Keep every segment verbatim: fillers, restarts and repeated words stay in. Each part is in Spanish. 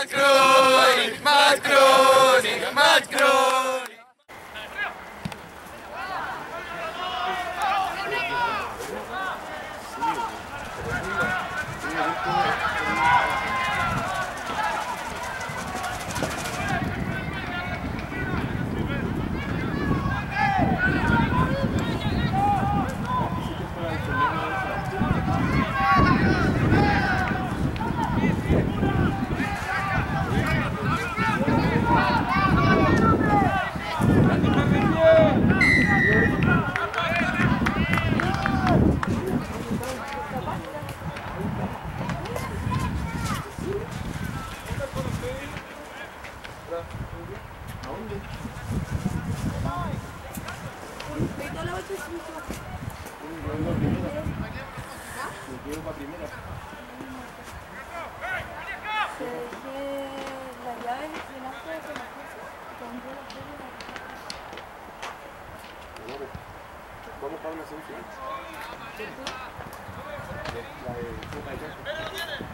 Matt Kroenig, Matt Kroenig, Matt Kroenig. Vamos para una semifinal. La de Copa de Champions.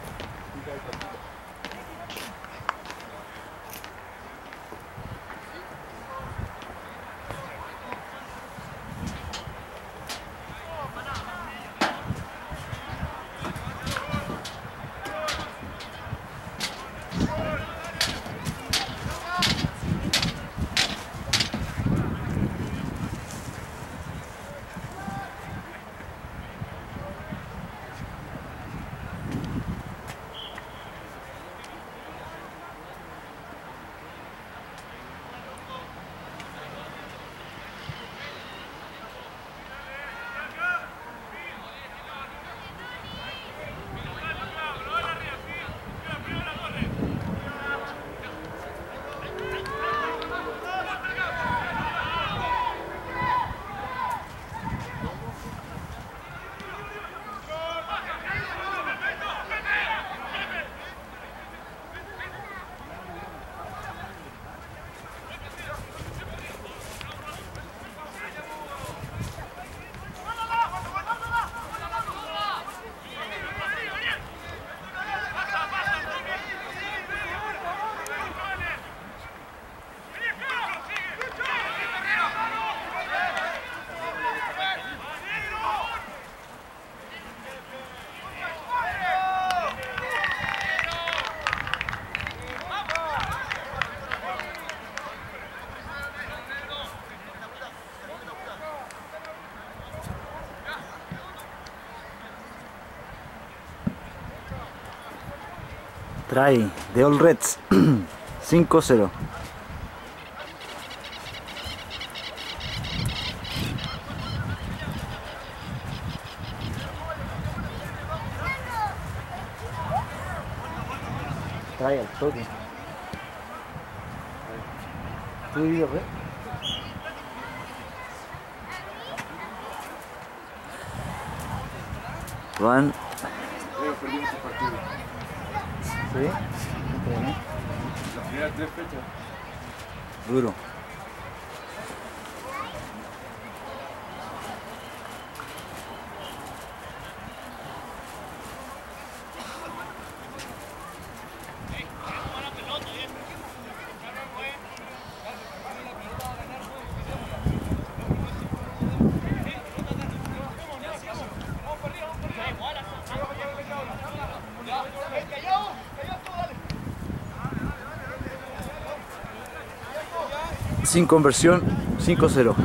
Trae de All Reds cinco cero. Trae al toque. ¿Tú vives, Red? Van. Perdimos el partido. ¿Sí? Las primeras tres fechas. Duro. Sin conversión, cinco cero.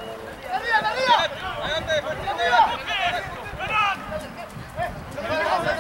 ¡Arriba, arriba!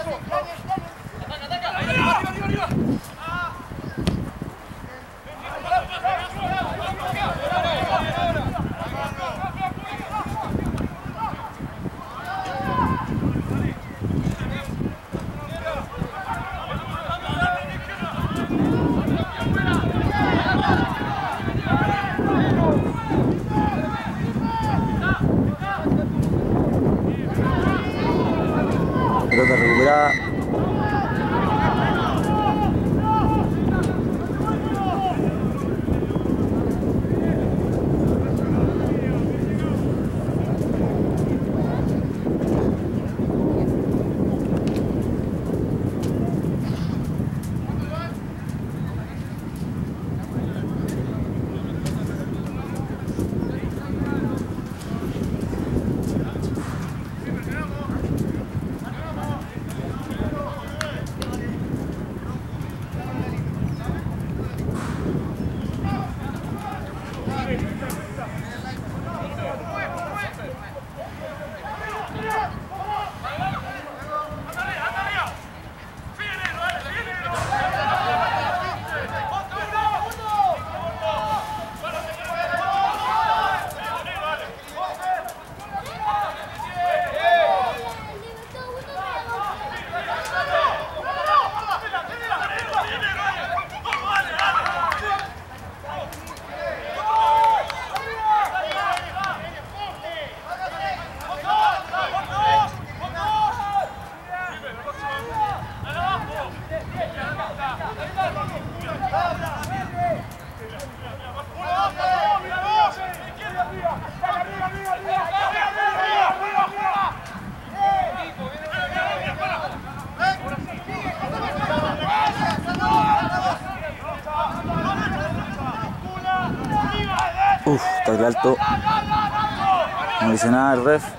tackle alto. No dice nada el ref.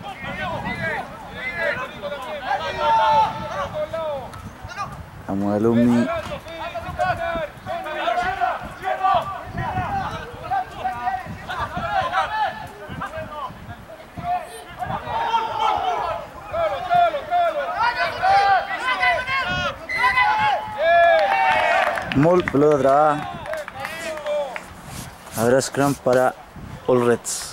Vamos a Alumni. Mol, pelota trabada. Habrá scrum para All Reds.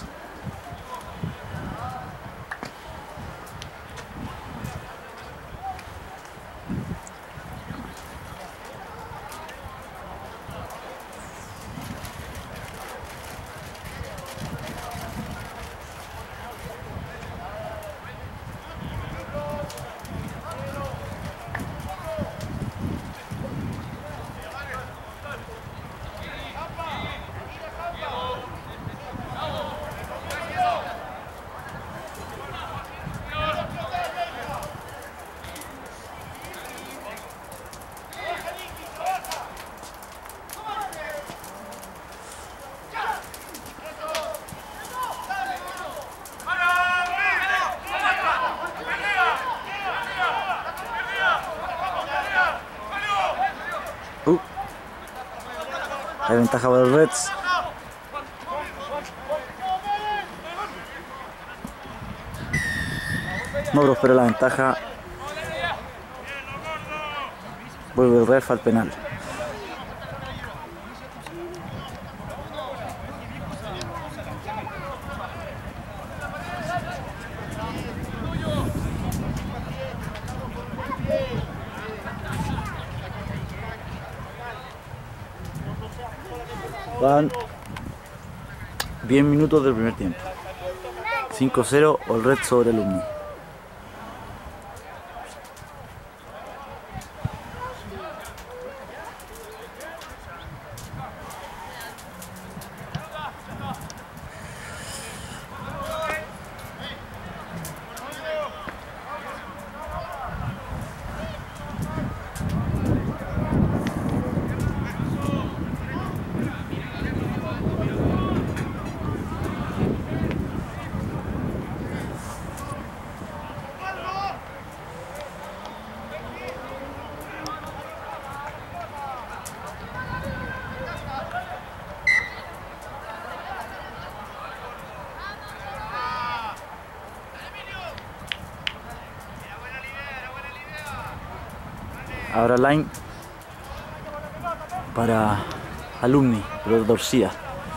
Uh. Hay ventaja para los Reds. No prospera la ventaja. Vuelve el ref al penal. Van diez minutos del primer tiempo. cinco cero, All Red sobre Alumni. Ahora line para Alumni, pero torcida.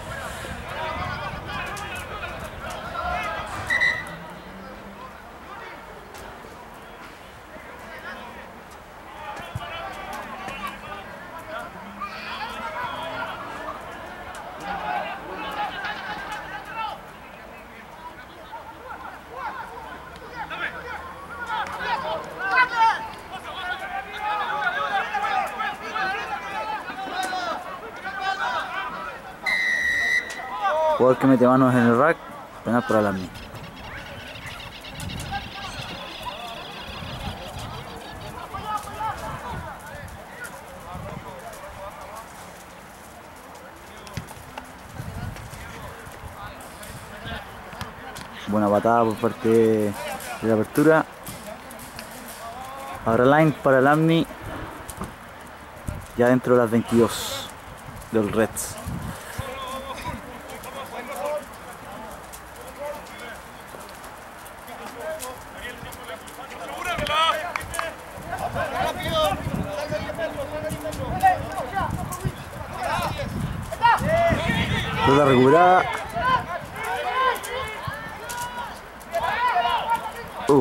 Jugador que mete manos en el rack, penal para Alumni. Buena patada por parte de la apertura. Ahora line para Alumni. Ya dentro de las veintidós del Reds. Pelota recuperada. Uf.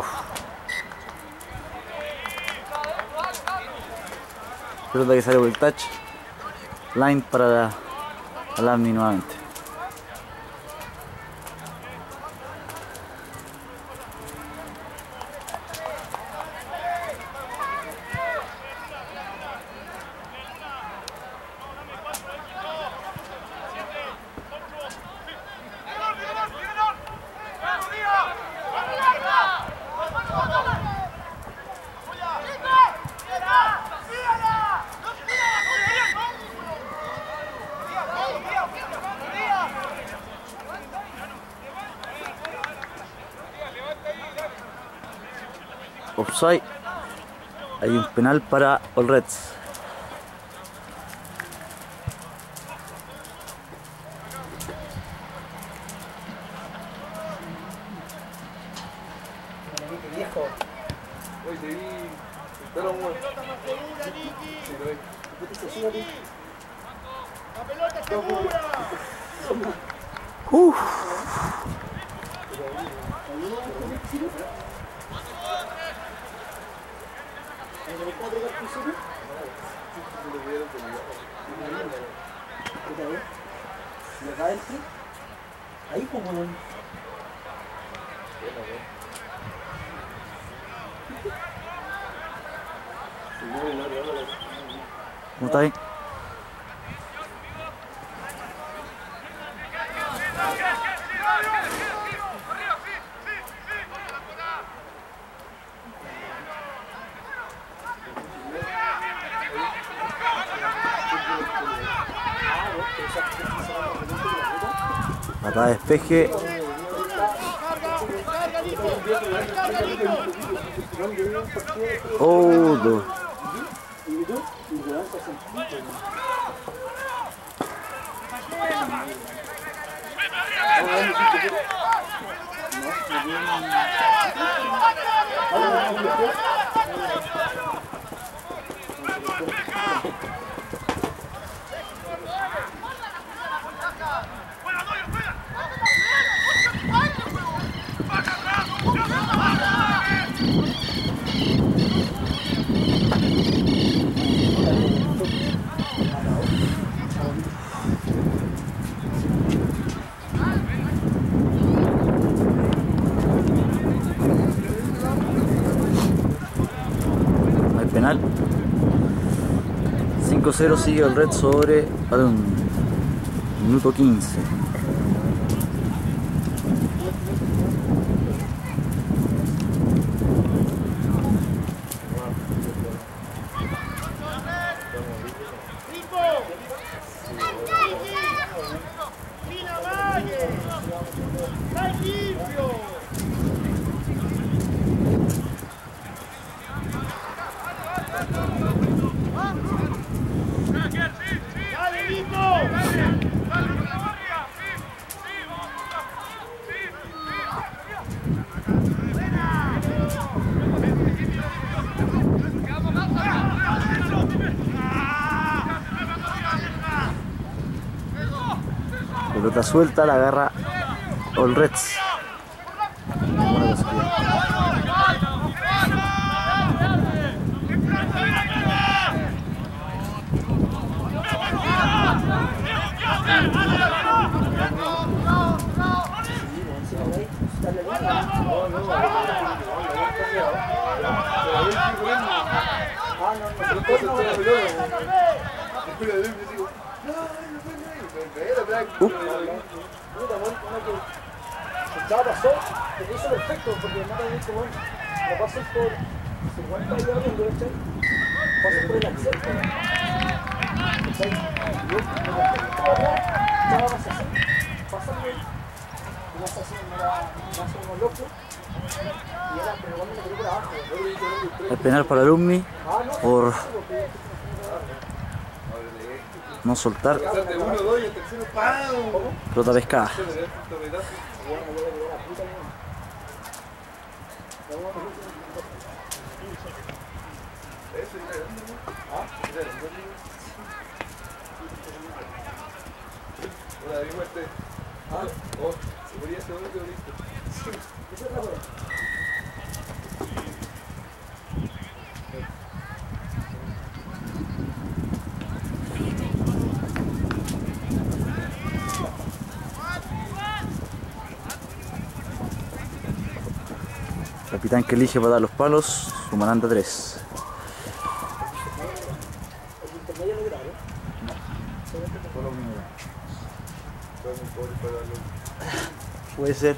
Pelota que sale por el touch. Line para Alumni nuevamente. offside. Hay un penal para All Reds. Oye, te vi. Pero un Pelota más segura, Niki. Sí, lo vi. La pelota segura. Uf. Ahí como no. ¿Cómo está ahí? Patada de despeje. Oh, dos. Penal. cinco cero sigue el Red sobre Balón. Minuto quince. Pelota suelta, la agarra All Reds. Uh. Ya pasó, te hizo perfecto porque no te dicho bueno, lo pasan por cincuenta y algo, ¿cachai? Pasan por el acceso, ¿cachai? Yo, ya vas así, pasan por y vas así, me hacen unos locos y era, pero cuando me quedé por abajo. El penal para Alumni por no soltar. Uno, dos y el tercero, ¡pam! Pelota pescada. Hola, mi muerte. Ah, oh, se moría ese hombre que listo. Esa es la hora. Capitán que elige para dar los palos, sumarán de tres. Puede ser.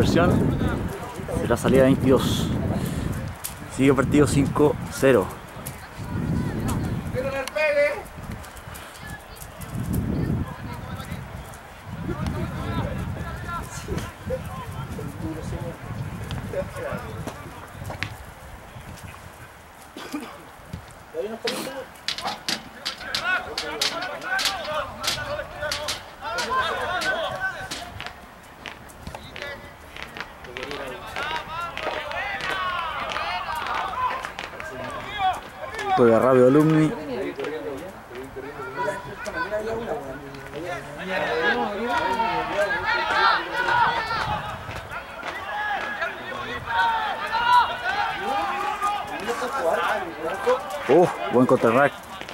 inversión. Será salida veintidós. Sigue partido cinco cero. Juega rápido Alumni. Uh, buen contrarrack.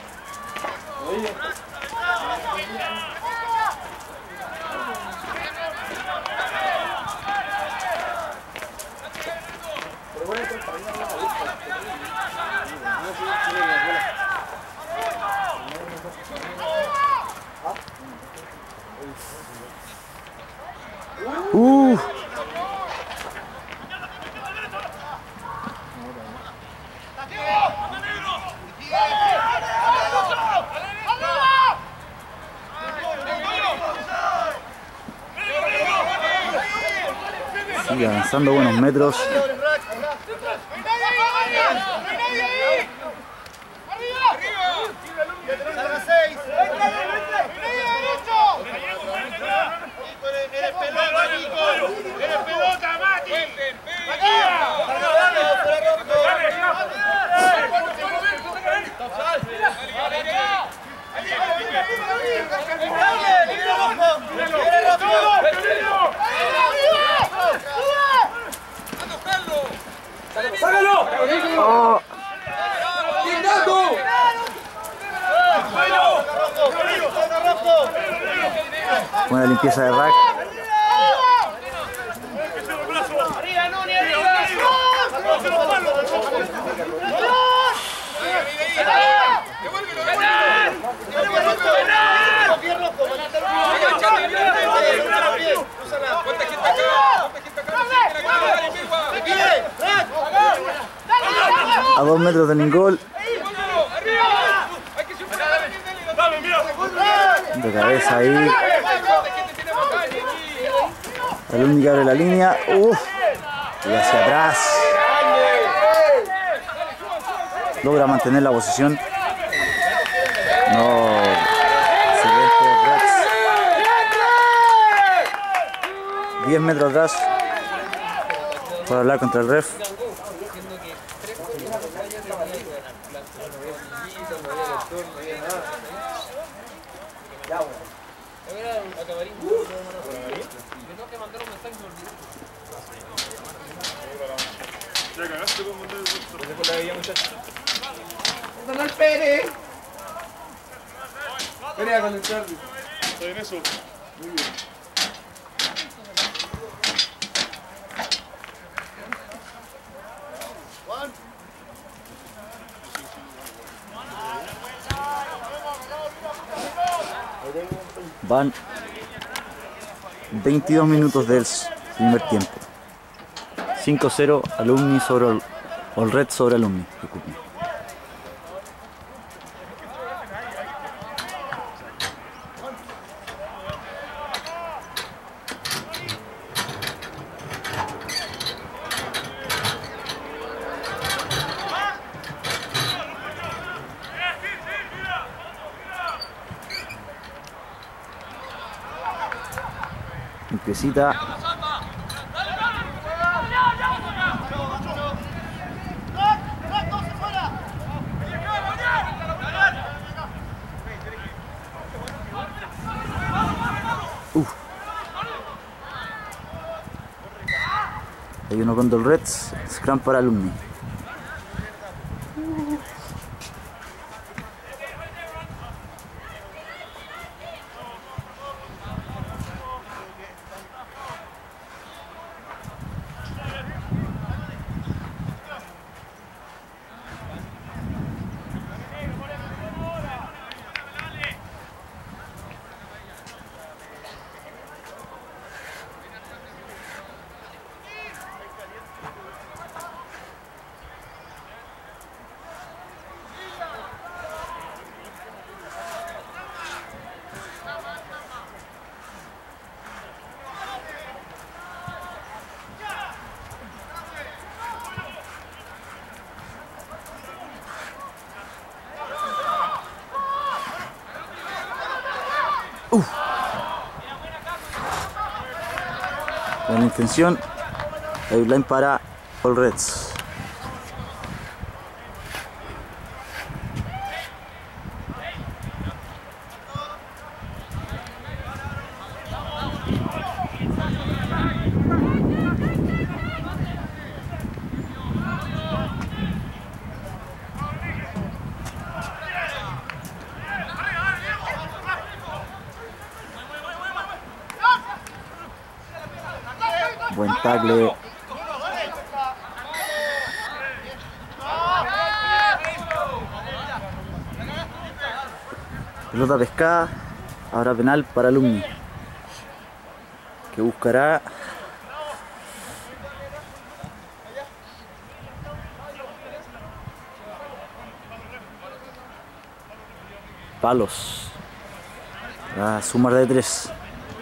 Uh. Sigue avanzando buenos metros. ¡Sácalo! Oh. Buena limpieza de rack. A dos metros del gol. De cabeza ahí. Alumni que abre la línea. Uf. Y hacia atrás. Logra mantener la posición. No. Excelente Rex. diez metros atrás. Por hablar contra el ref. ¡No el Pérez! Pelea con el Charlie. Estoy en eso. Muy bien. Van veintidós minutos del primer tiempo. cinco cero Alumni sobre All Red sobre Alumni. Disculpen. Limpiecita. Uh. Hay uno con dos Reds. Scrum para Alumni. Uf. Buena intención. Baseline para All Reds. Buen tackle. Pelota pescada. Habrá penal para Alumni, que buscará palos. A sumar de tres.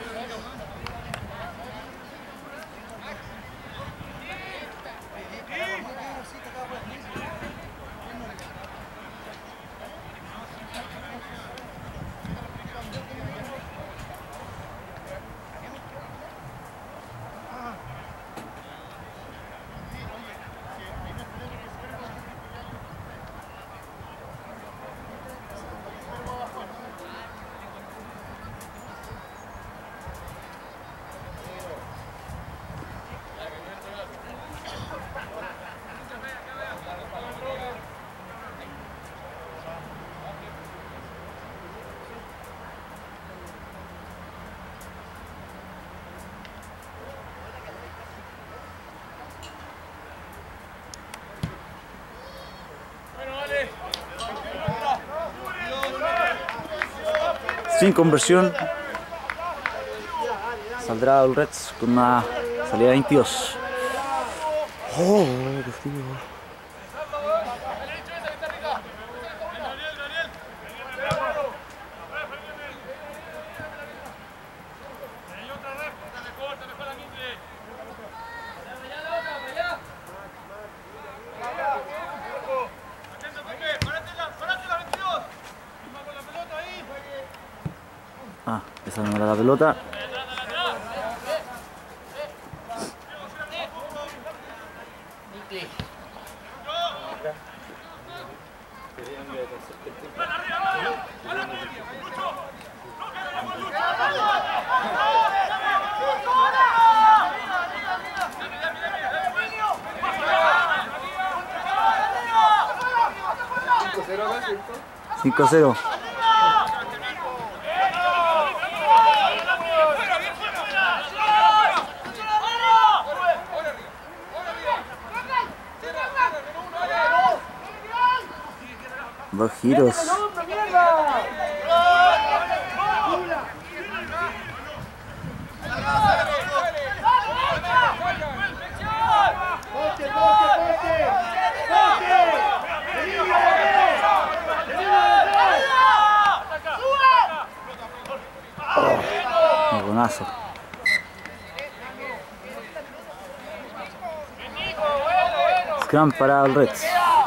Sin conversión, saldrá All Reds con una salida veintidós. Oh, qué frío. Ah, esa no era la pelota. cinco a cero. Dos giros. Oh, bonazo. Scrum para el Reds.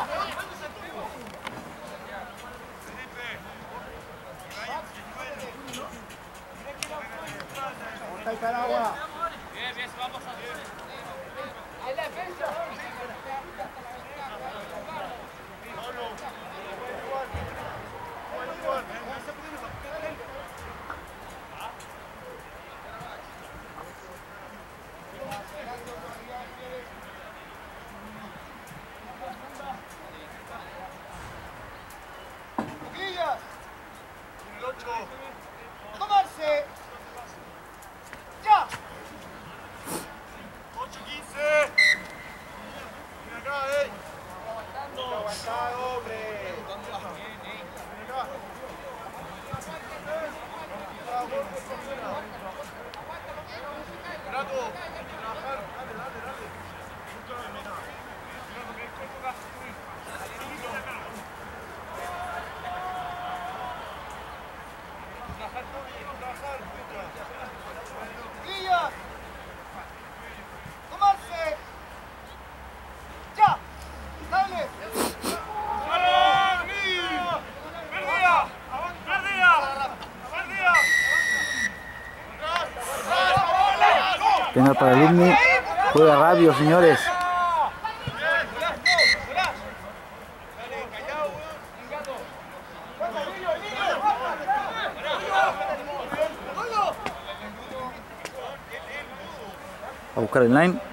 ¡Tomarse! ¡Ya! ocho quince. Ven acá, eh. Aguantado, hombre. Ven acá. Grato, trabajar. Dale, dale, dale. Trabajar todo bien, trabajar. penal para Alumni. Juega rápido, señores. A buscar el line.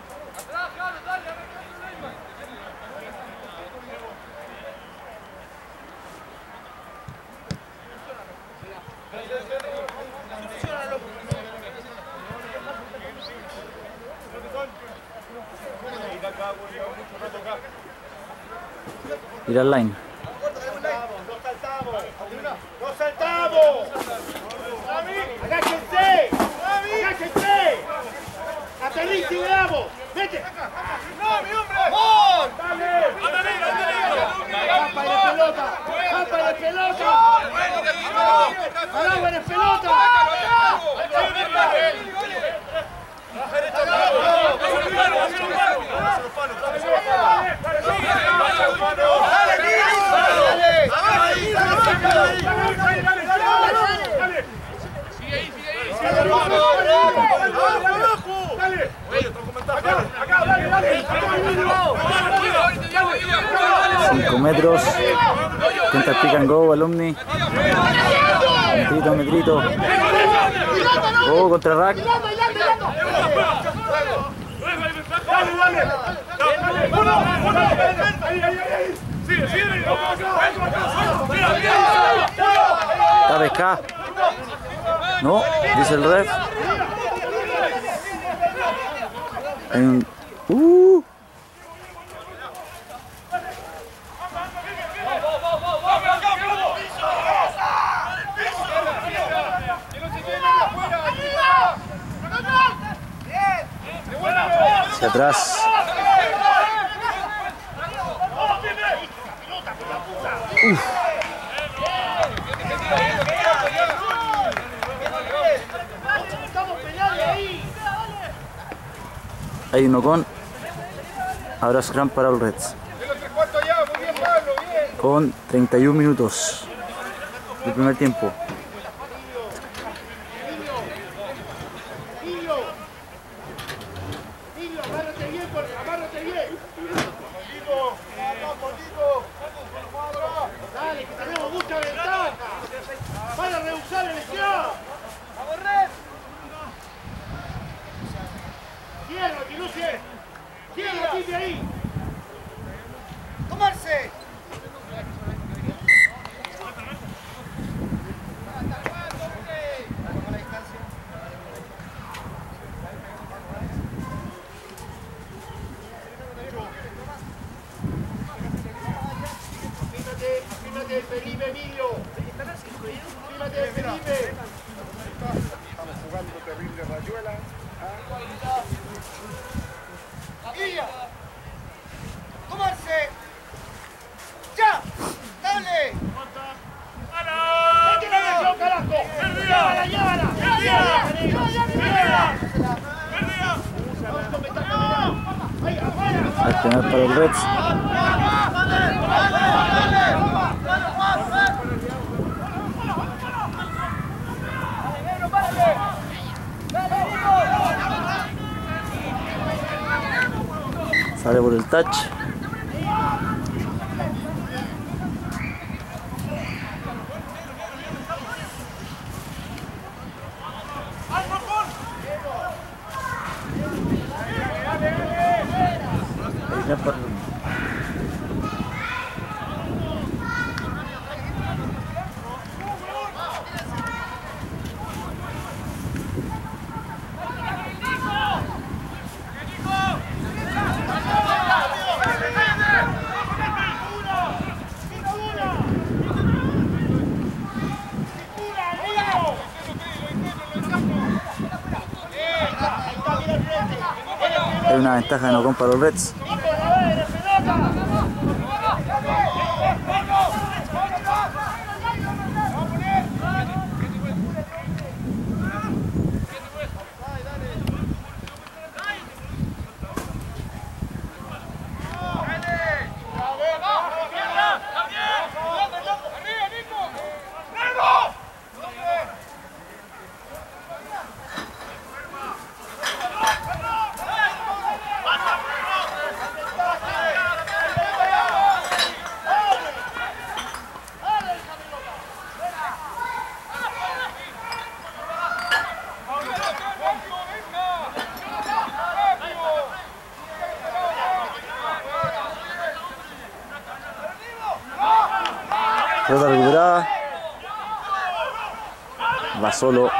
Ir al line. ¡No saltamos! ¡Agáchense! ¡Agáchense! ¡Aterrice y veamos! ¡Vete! ¡No, mi hombre! ¡Gol! ¡Dale! ¡Japa de pelota! ¡Japa de pelota! ¡Aragua de pelota! cinco metros. Intenta pick and go, Alumni. Metrito, metrito. Go contra Rack. Está pescada. No, dice el ref. Hay un... Uh. Hacia atrás. Uf. Hay uno con. Ahora scrum para los Reds. Con treinta y un minutos del primer tiempo. Dale, que tenemos mucha ventaja. Para rehusar el esclavo. ¡Vamos, Red! ¡Cierra, Quiluce! ¡Cierra, Tite ahí! ¡Tomarse! Fíjate, Felipe Emilio. Fíjate, Felipe. Estamos jugando terrible rayuela. ¡Guilla! ¡Tomarse! ¡Ya! ¡Dale! ¡Mete la misión, carajo! ¡Llévala, llévala! ¡Llévala! ¡Llévala! Al penal para el Reds. Sale por el touch. Hay una ventaja de no compra los Reds. Pelota recuperada. Va solo.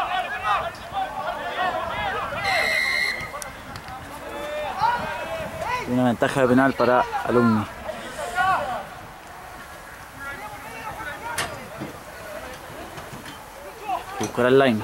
Una ventaja de penal para Alumni. Buscar el line.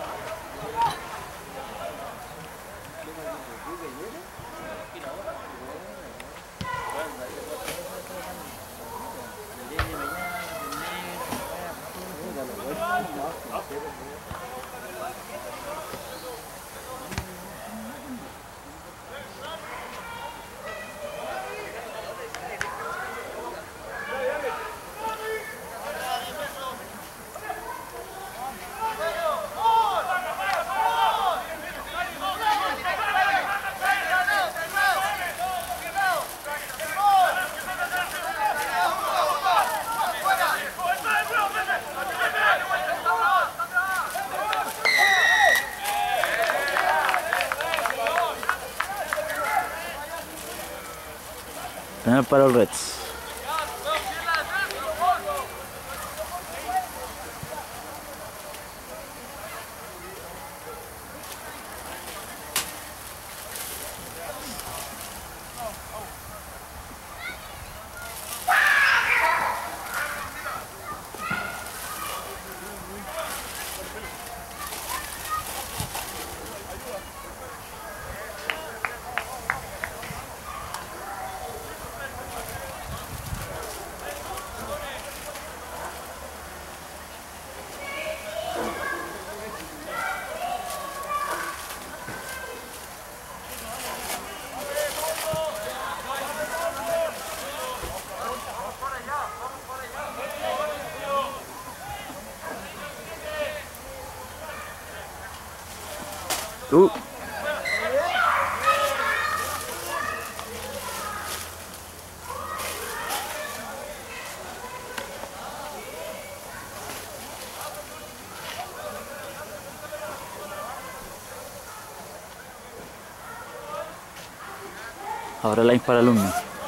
Penal para los Reds. Uh. Ahora line para Alumni.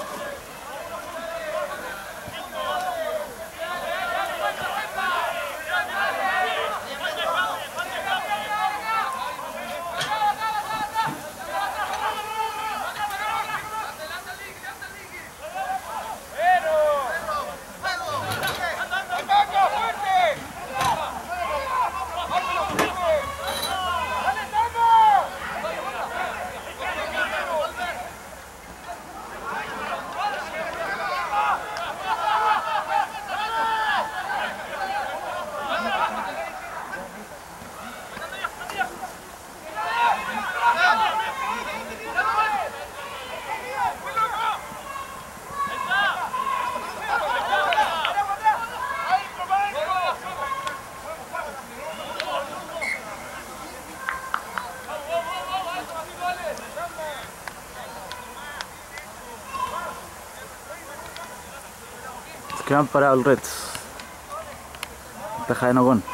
Que van para el Reds. Ventaja de Nocón.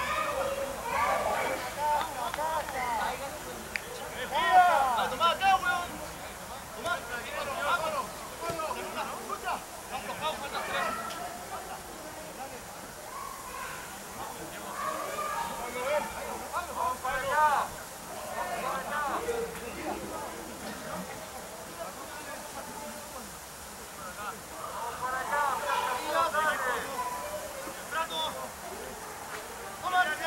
Come on!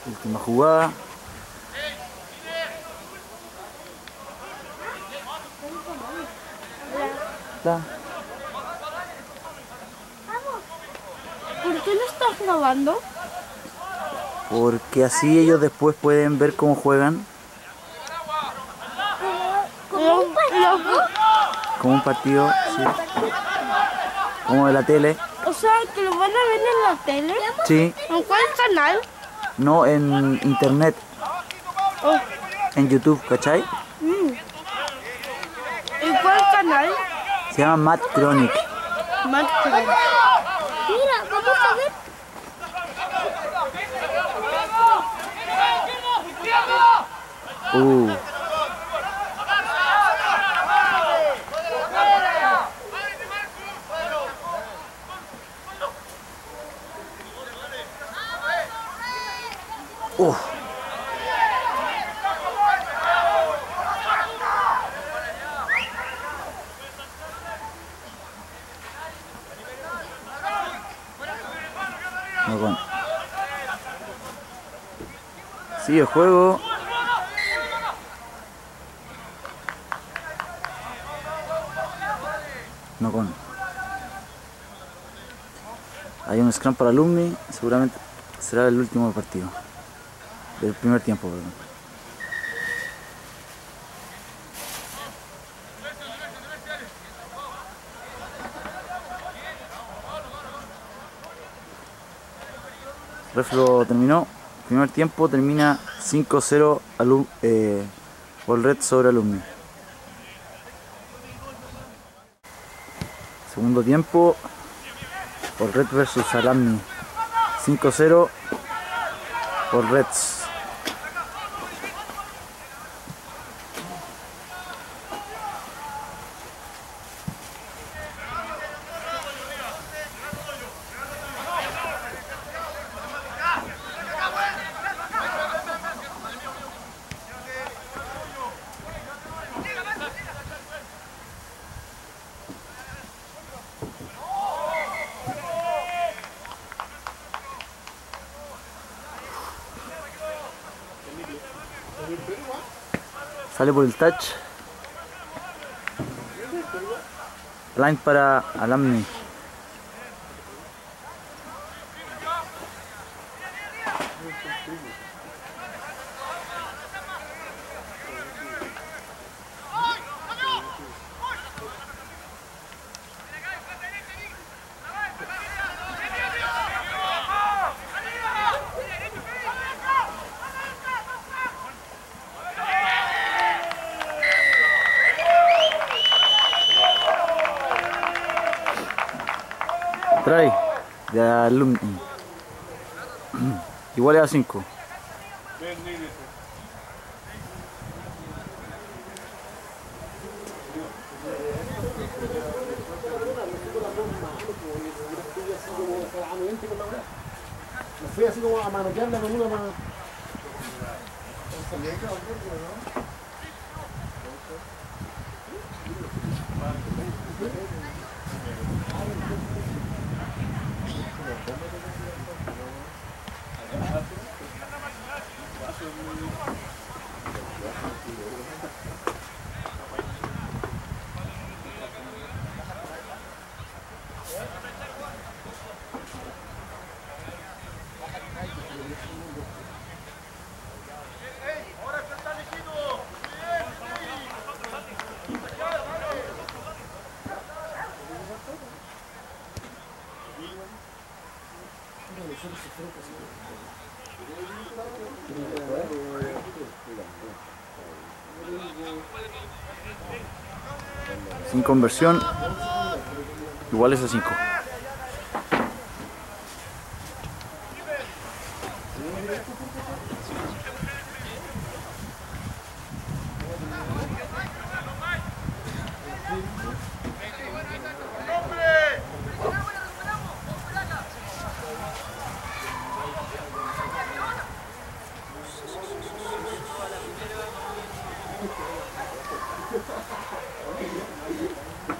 Última jugada. La. ¿Por qué no estás grabando? Porque así ellos después pueden ver cómo juegan. ¿Como un partido? Como un partido, sí. Como de la tele. O sea, que lo van a ver en la tele. Sí. ¿En cuál canal? No, en internet. Oh. En YouTube, ¿cachai? Mm. ¿En cuál canal? Se llama Matt Chronic. Matt Chronic. Mira, vamos a ver. Uh. Uh. No con. Sigue el juego. No con. Hay un scrum para Alumni, seguramente será el último partido. Del primer tiempo, perdón. Reflo terminó. Primer tiempo termina cinco cero eh, All Red sobre Alumni. Segundo tiempo, All Red versus Alumni. cinco cero All Reds. Sale por el touch. Line para Alumni. Try de Alumni. Igual a cinco. Me fui así como a manotearla con una mano. Sin conversión, iguales a cinco.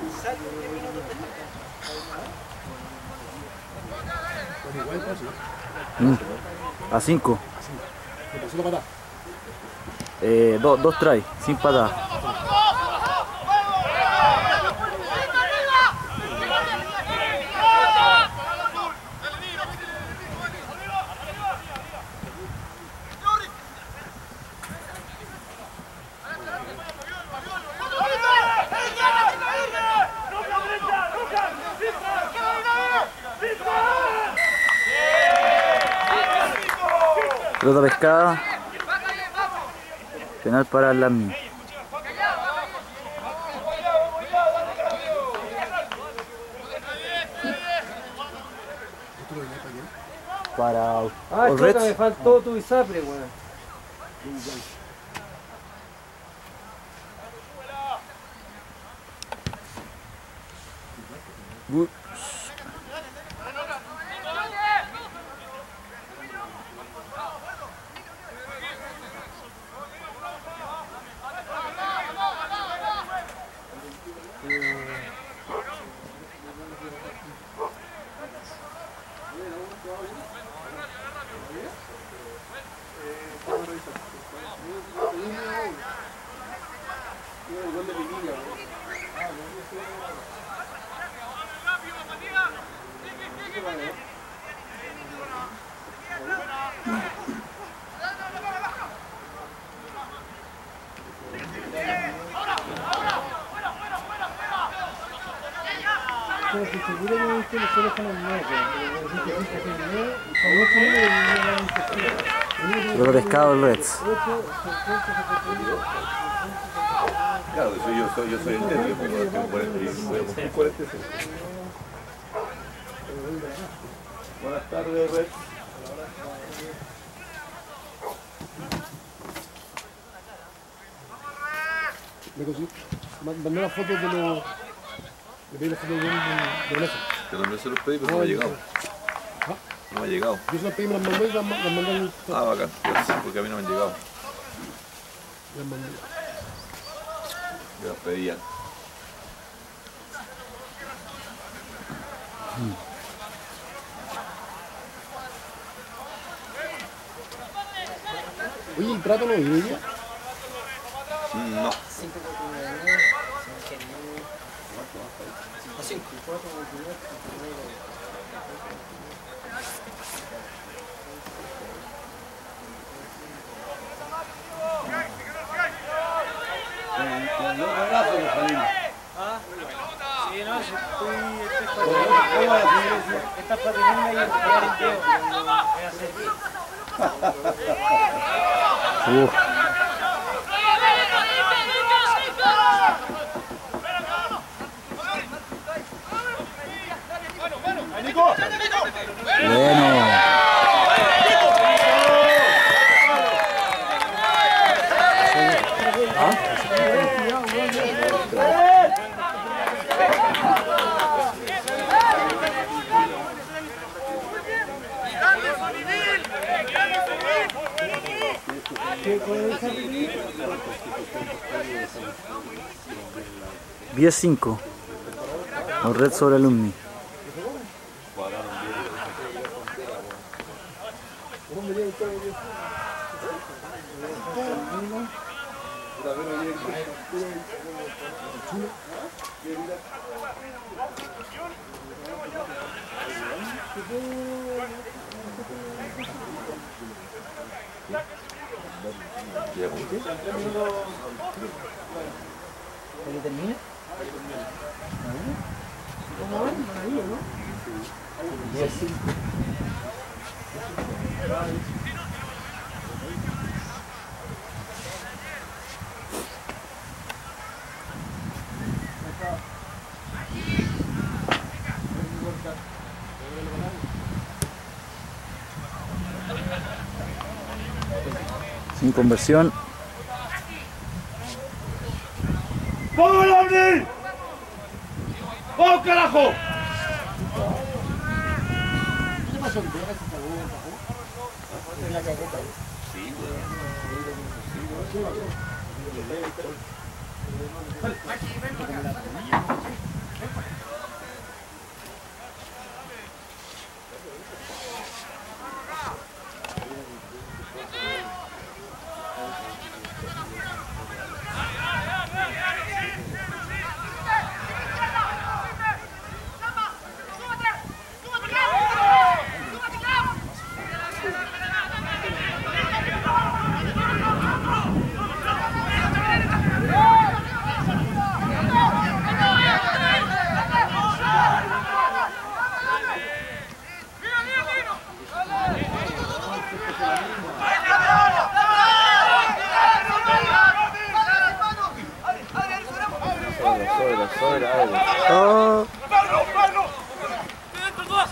Pues igual, pues, ¿no? Mm. A cinco. ¿Me pasó la patada? Eh, do, dos try, sin patada. Pelota pescada. Penal para Lamni. Para Ah, All chuta, Reds. me faltó tu Isapre, weón. Bu- Pero si seguro que viste los celos con el nueve, pero dijiste que es el nueve, y con ocho números y no la infección. Pelota pescada All Reds. Claro, soy yo, soy, yo soy el nervio, porque tengo cuarenta y cinco, voy a cumplir cuarenta y seis. Buenas tardes, Red. Me conseguí. Mandé las fotos de los. Le pedí las fotos de de Vanessa. Te también se los pedí, pero no me ha llegado. No me ha llegado. Yo se las pedí, me las mandé y las ma- las mandé al. Ah, bacán, gracias, porque a mí no me han llegado. Las mandé. Yo las pedía. Oye, ¿el trato no vive hoy día? Mm, No. Sí, no, si estoy, estoy para Estás para tenerme y pegar el dedo. Voy a hacer. Uf. Bueno. diez cinco. All Reds sobre Alumni. Ya, ¿por qué? ¿Para que termine? ¿Cómo van? Maravilla, ¿no? diez cinco. Sin conversión. ¡Vamos, Lamni! ¡Vamos, carajo! ¿Qué pasó? ¿Te pegaste esta hueá en bajo? Tenía que agotar. Sí,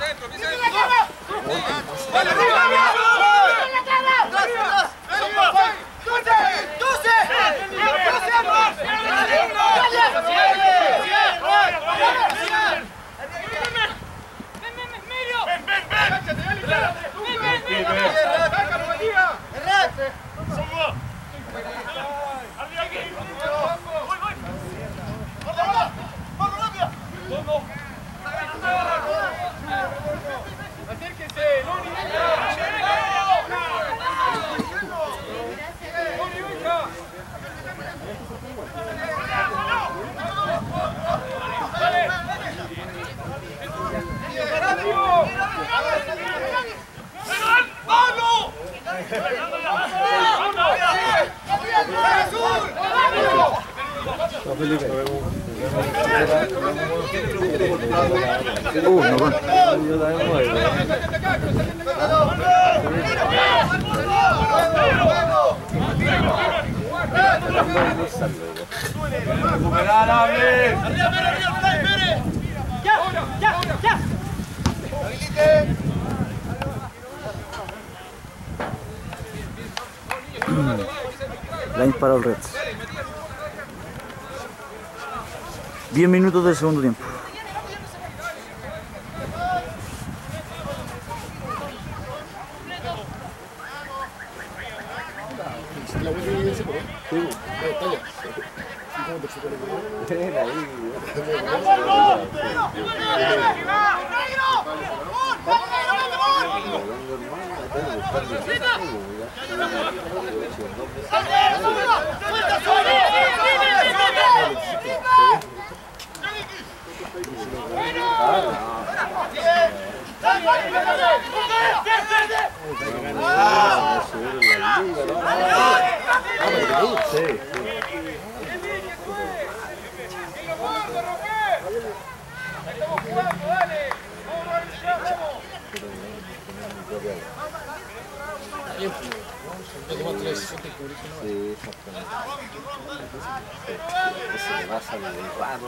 Uh, no con. Line para el Reds. diez minutos del segundo tiempo. La voy a ir ese, ¿no? Sí. Está allá. ¿Cómo te supone que no? Ahí. Sí, exactamente. Ese le pasa al empate,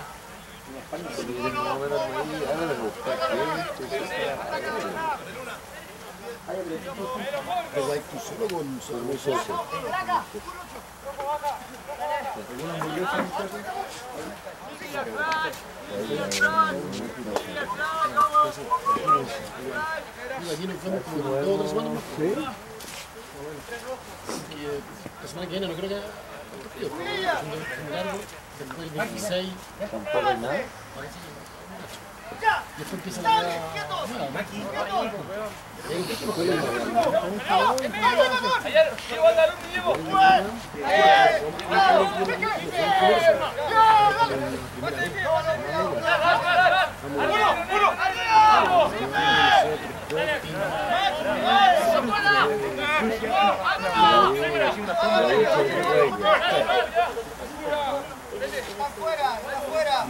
pero hay tú solo con su socio. Aquí nos vemos como dos o tres semanas más. Sí. La semana que viene no creo que haya partido. Es un largo, después el veintiséis. Tampoco hay nada. Después empieza la nueva. Ayer llegó el alumno y llegó. ¡Afuera! ¡Afuera!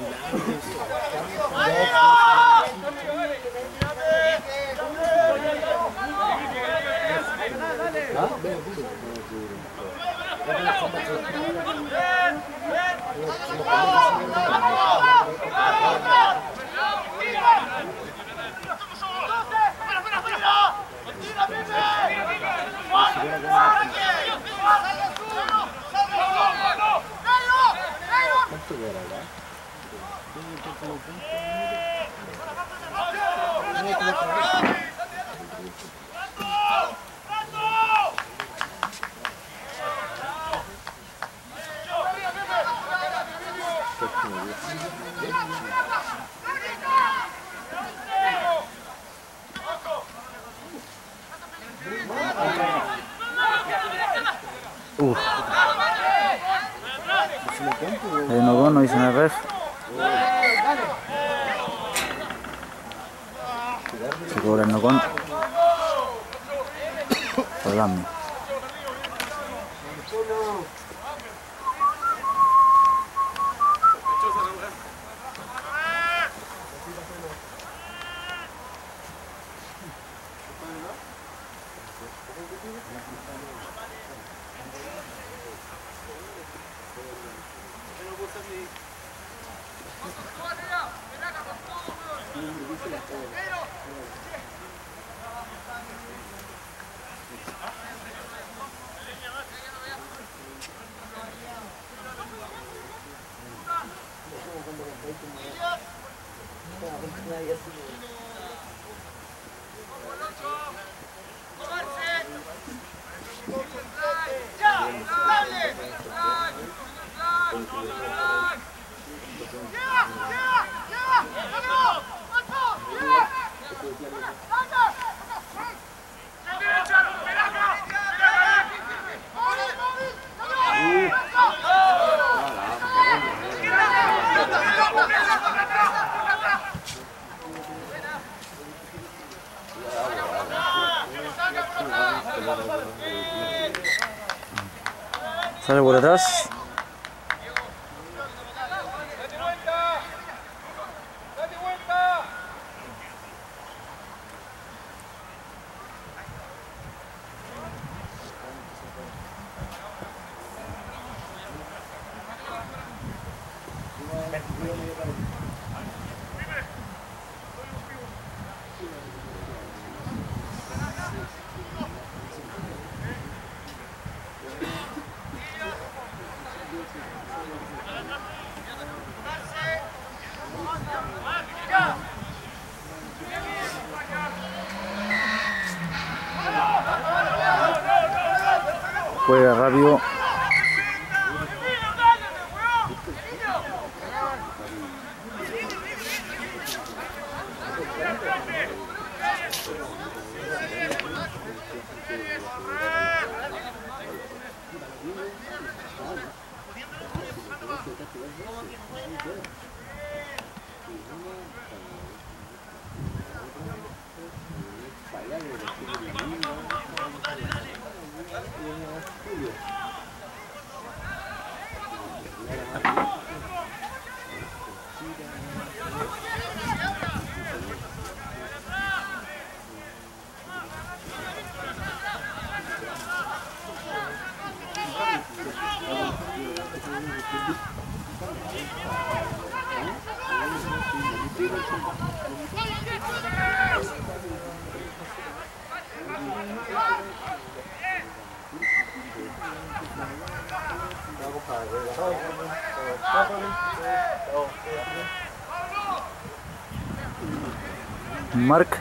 Uf. El Nogón no hizo una ref. Se cobra el Nogón. Hablando. Pero Sale por atrás. Juega rápido. Mark.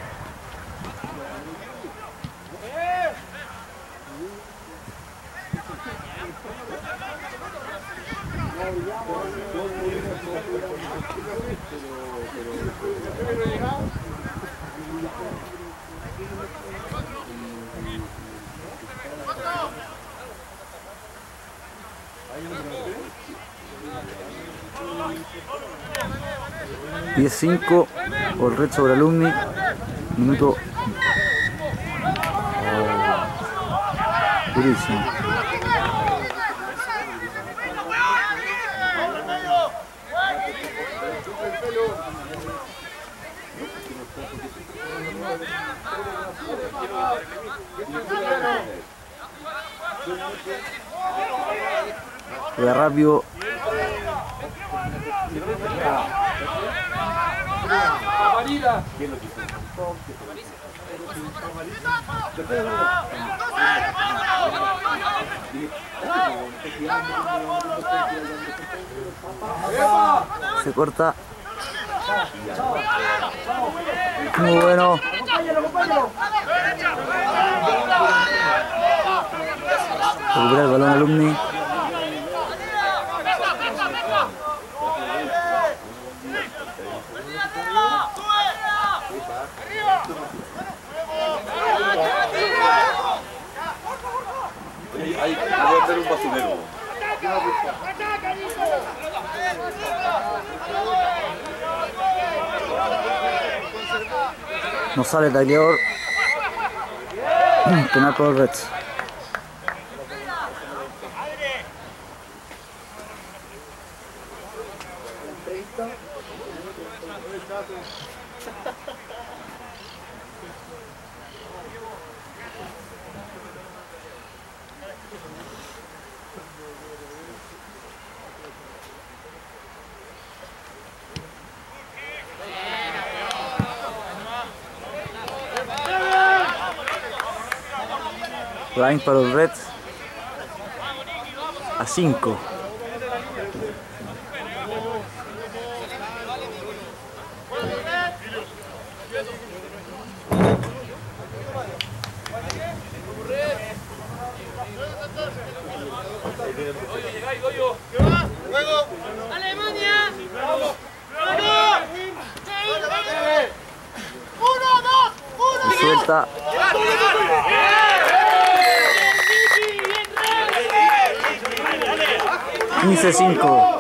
diez cinco por red sobre Alumni, minuto oh, durísimo. Juega rápido. Se corta. Muy bueno. Recupera el balón Alumni. Ahí, voy a hacer un basurero. No sale el tacleador. Penal por Reds. Line para los Reds a cinco. ¡Alemania! Y suelta. quince cinco.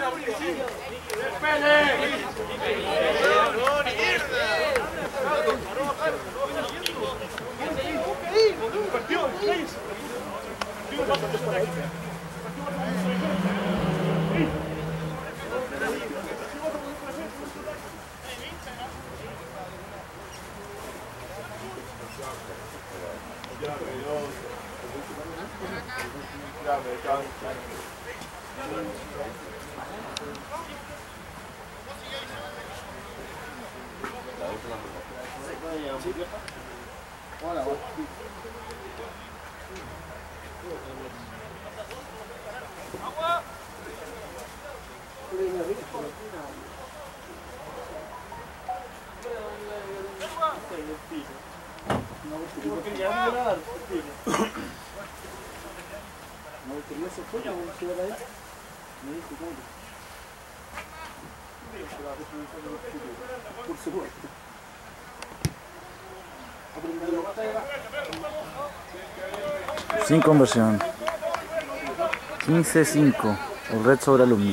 Sin conversión. quince cinco. El Red sobre Alumni.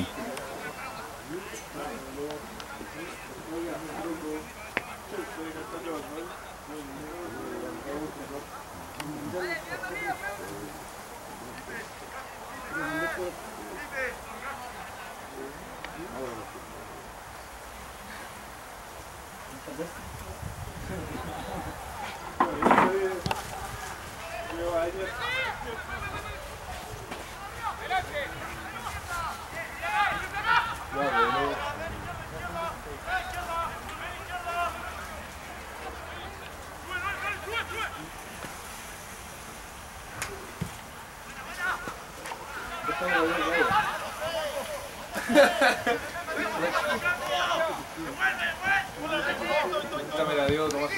Esta me la dio Tomás.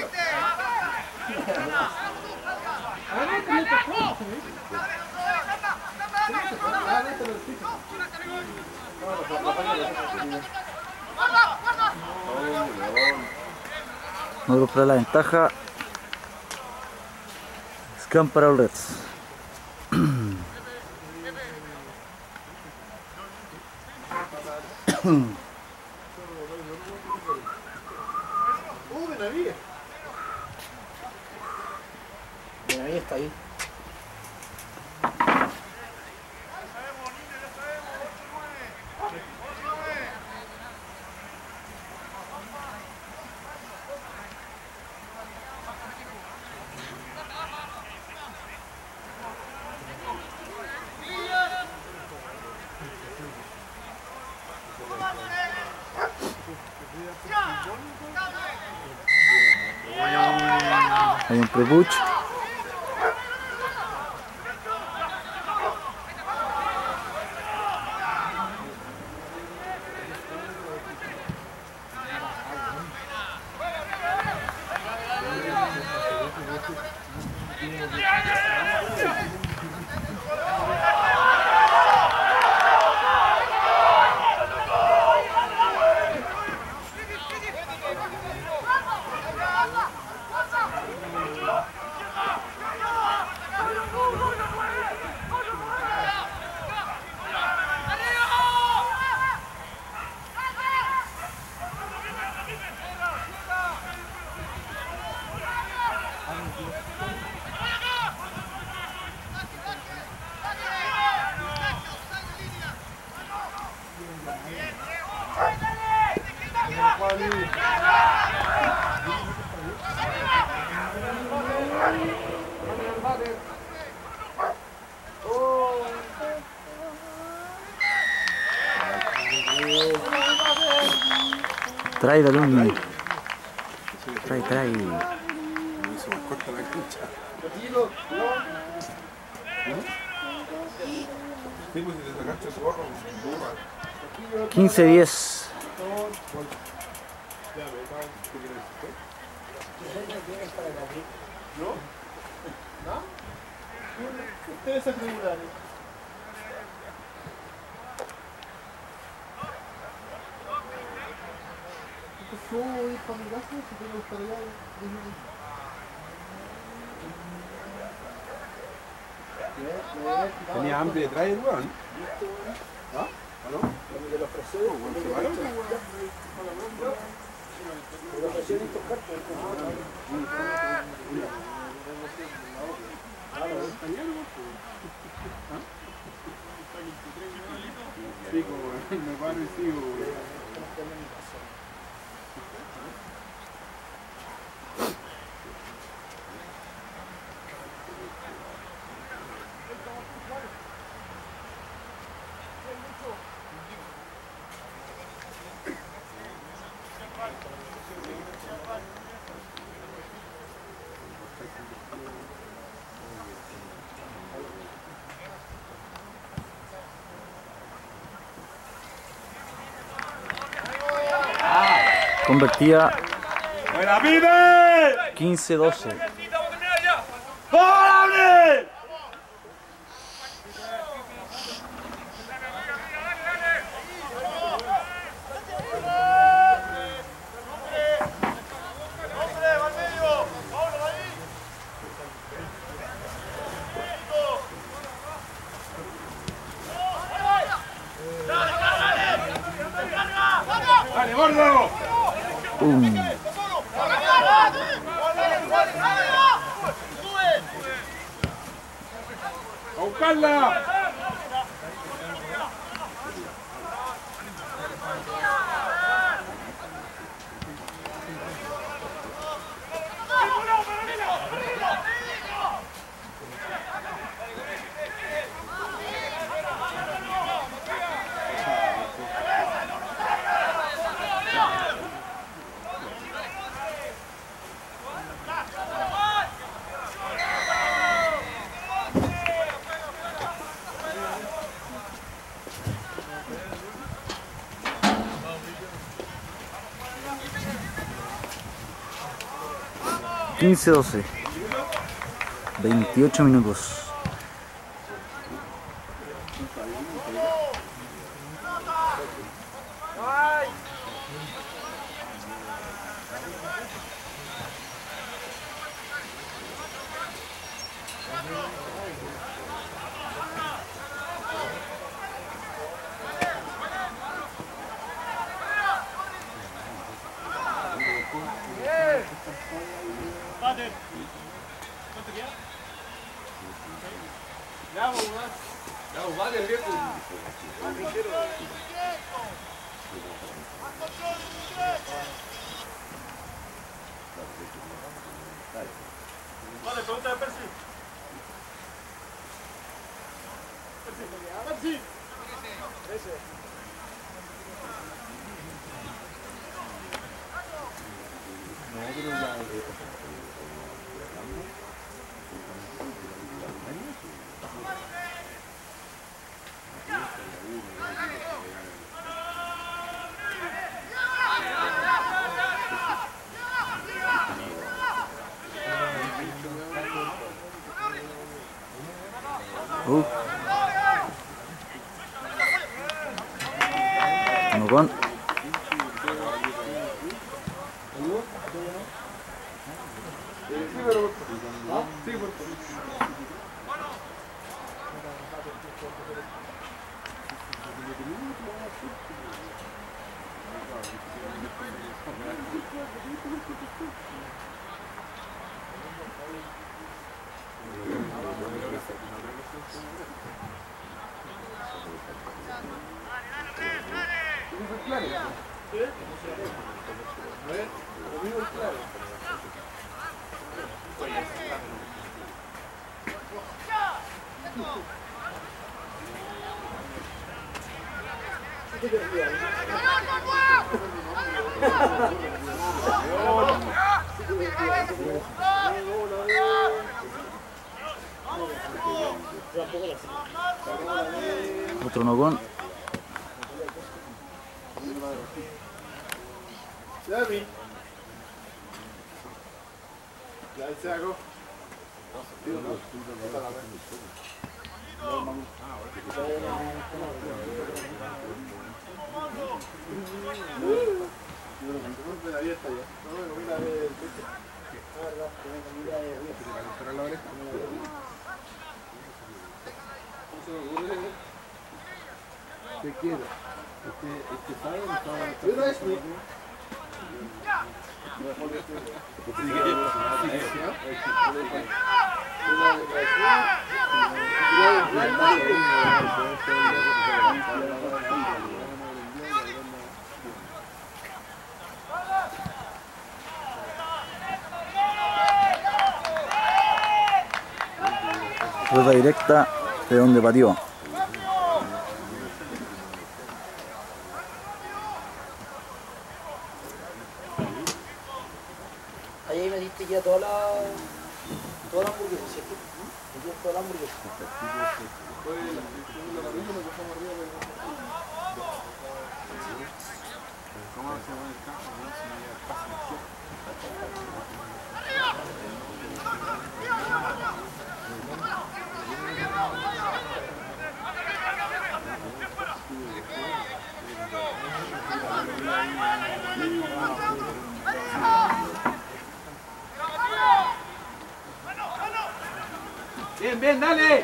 No recupera la ventaja. Scam para los Reds. Ahí está ahí. Hay un prepuch. Trae de Alumni. Trae, trae. se nos corta la cancha. Tranquilo, no. Sí, pues si te sacaste su gorro, burra. quince diez. ¿No? ¿No? Ustedes se aseguran. Yo voy a ir para mi casa, si quiero buscar allá, dime. Tenía hambre de traer, weón. ¿Ah? ¿Ah, no? Me lo ofreció. ¿Se paró? Me lo ofreció en estos cartos. Sí, como me paro y sigo, weón. Convertía ¡Buena, pibe! quince doce. ¡Órale! ¡Dale, gordo! Um. ¡A buscarla! quince doce. veintiocho minutos. Vale, pregunta de Percy. Percy. Percy. Ese. No, pero ya... Uh. Uno con. Sí, pero... ¿Ah? Sí, por favor. Otro nocón. Dami. Ya el saco. ¿Qué quiere? Este, este sabe, no sabe. Pero es mi. Pelota directa de donde pateó. Ahí me diste ya toda la... toda la hamburguesa, ¿cierto? Me diste toda la hamburguesa. Bien, bien, dale.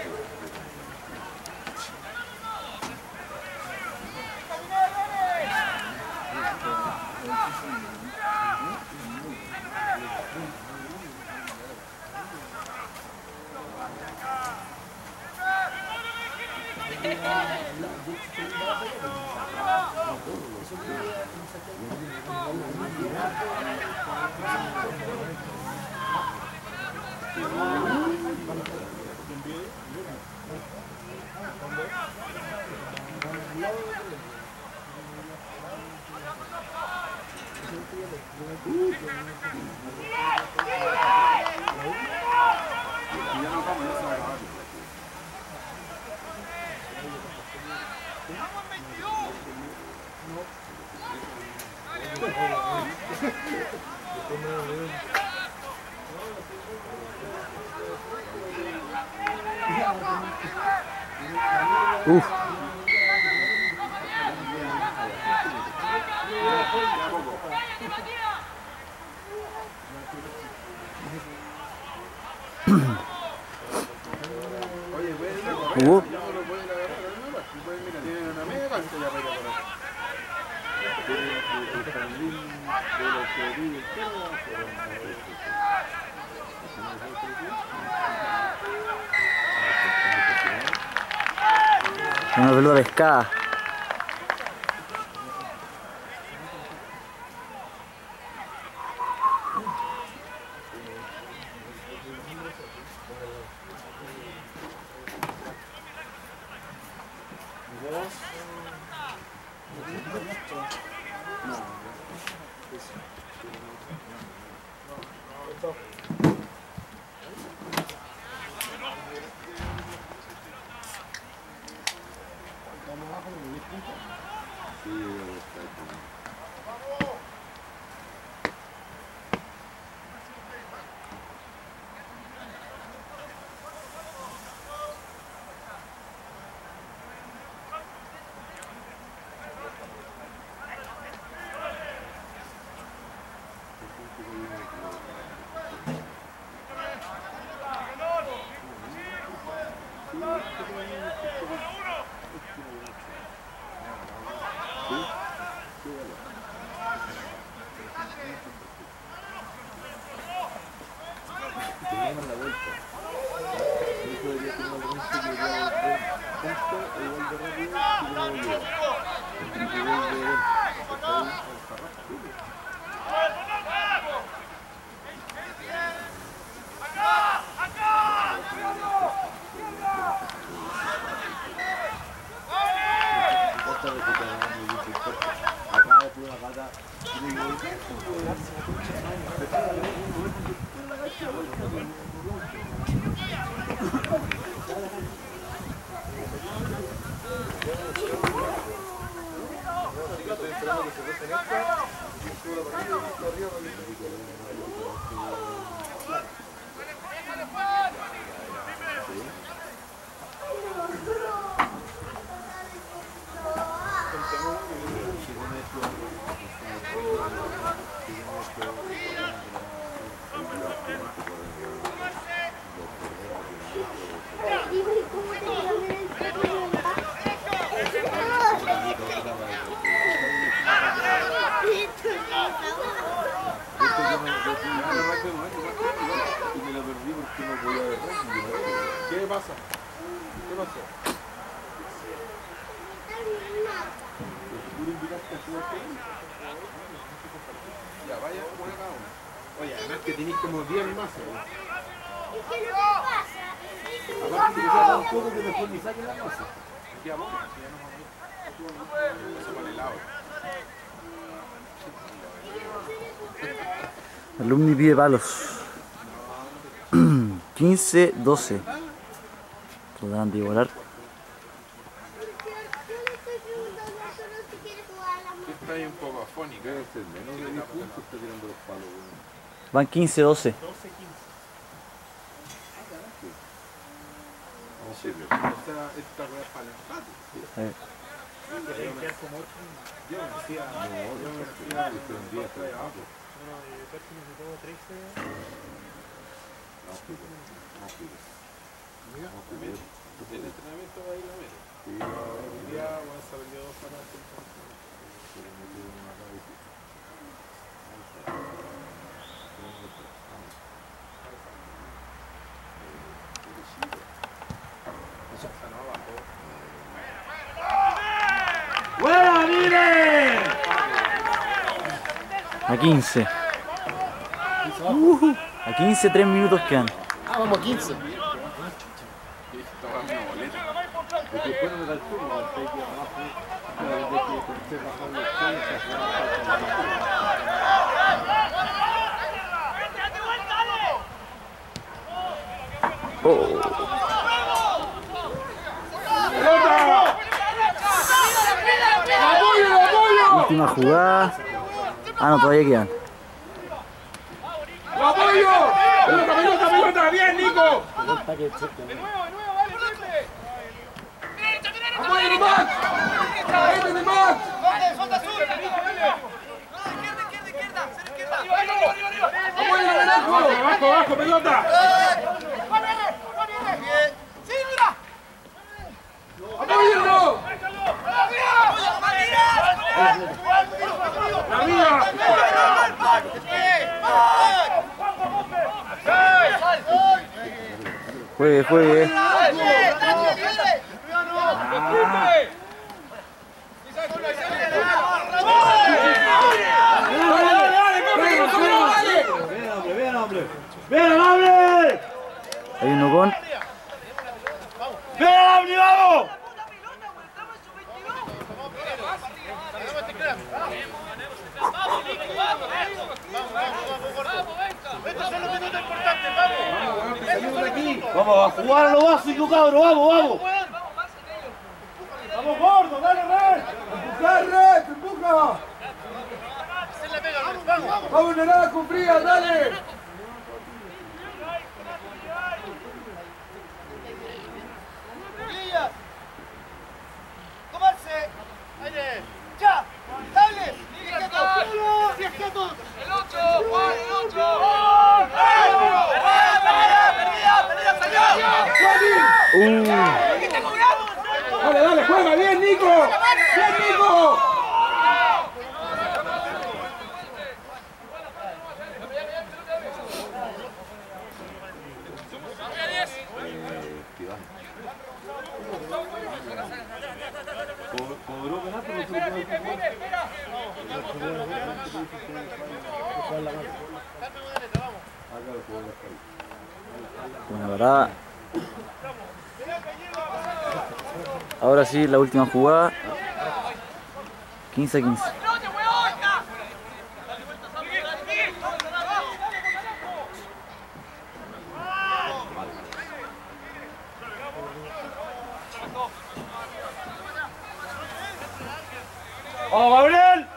Uf. Uh. Una pelota pescada. Acá de una pata. ¿Qué pasa? ¿Qué pasó? Ya, vaya, una cada uno. Oye, además que tenéis como diez más. ¿Qué no pasa? Aparte que ya un poco que mejor ni saquen la masa. Ya vamos, ya nos vamos. Eso para el helado. Alumni pide palos. quince doce. Trataron de igualar. Está ahí un poco afónica. Debe ser menos de diez puntos está tirando los palos. Van quince doce. Sí, pero esta, esta rueda es para el empate. Eh. Yo me decía, no, yo me decía, que un día trae abajo. El entrenamiento va a ir a ver. Hoy día van a salir dos para ¡Buena, mire! A quince. Uh, a quince, tres minutos quedan. Ah, vamos a quince. porque después no me da el turno, el take abajo, desde que esté bajando el oh. Última jugada. Ah, no, todavía quedan. ¡Lo apoyo! ¡Pelota, pelota, pelota! ¡Bien, Nico! ¡Apoyo de Max! ¡Vete de Max! ¡Suelta, azul! ¡Izquierda, izquierda, izquierda! ¡Cero izquierda! ¡Apoyo de Naranjo! ¡Abajo, abajo, pelota! ¡Sí, mira! ¡Apóyenlo! ¡La mía! Juegue, juegue. ¡Ven, hombre! Hay uno con. ¡Ven, hombre, vamos! Vamos a jugar a lo básico, cabrón, vamos, vamos. Vamos, gordo, dale, Red. Empuja, Red, empuja. Vamos, Naranjo, fría, dale. ¡Guillas! ¡Tomarse! ¡Aire! ¡Ya! ¡Dale! ¡Diez quietos! ¡Diez quietos! ¡El ocho! ¡Juan, el ocho! ¡Perdida! ¡Perdida! ¡Salió! Uh. Dale, dale, juega, bien, Nico. Bien, Nico. Buena parada. Ahora sí, la última jugada. quince a quince. ¡Vamos, Gabriel!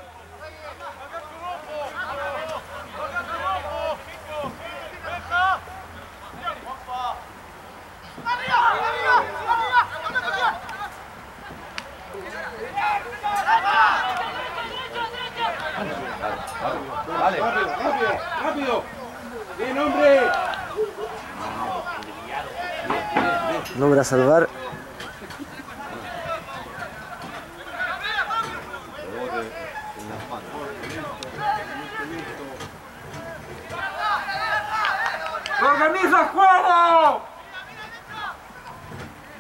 Dale, rápido, rápido, rápido. Bien, hombre. Logra salvar. ¡Organiza el juego!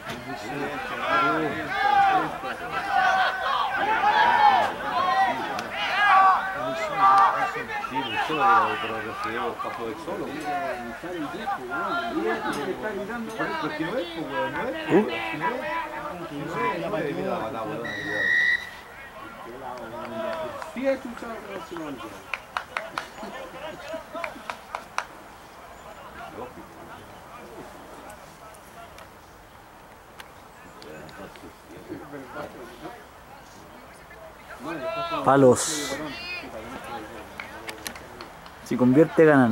Palos. Si convierte, ganan.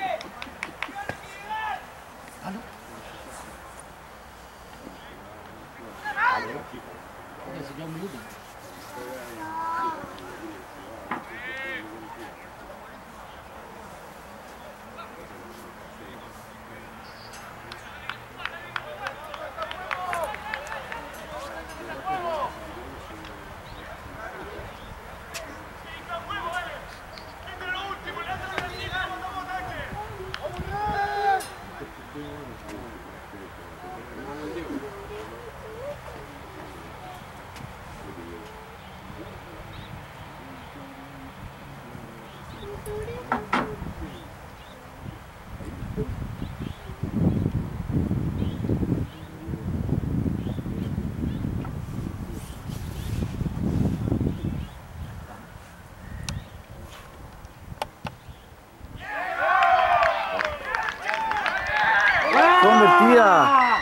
Convertida.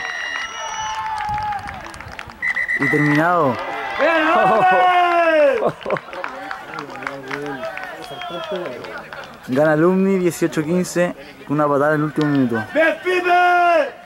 Y terminado. Gana Alumni dieciocho quince con una patada en el último minuto. ¡Bien, pibe!